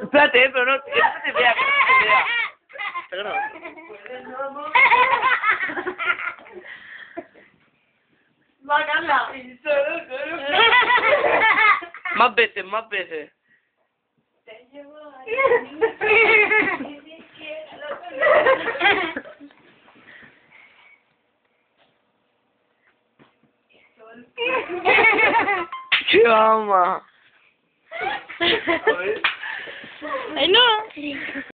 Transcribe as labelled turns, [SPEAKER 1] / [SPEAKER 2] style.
[SPEAKER 1] Espérate, pero no te vea, que no te vea. Te grabo.
[SPEAKER 2] Bácala.
[SPEAKER 1] Más veces, más veces.
[SPEAKER 2] Te llevo
[SPEAKER 1] Chama.
[SPEAKER 2] Ay, no.